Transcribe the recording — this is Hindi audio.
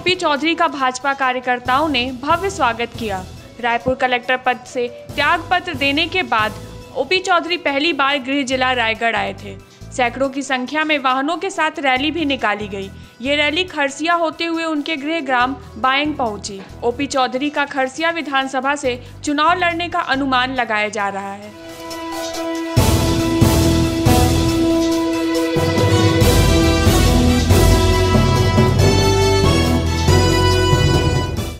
ओपी चौधरी का भाजपा कार्यकर्ताओं ने भव्य स्वागत किया। रायपुर कलेक्टर पद से त्याग पत्र देने के बाद ओपी चौधरी पहली बार गृह जिला रायगढ़ आए थे। सैकड़ों की संख्या में वाहनों के साथ रैली भी निकाली गई। ये रैली खरसिया होते हुए उनके गृह ग्राम बायंग पहुंची। ओपी चौधरी का खरसिया विधानसभा से चुनाव लड़ने का अनुमान लगाया जा रहा है।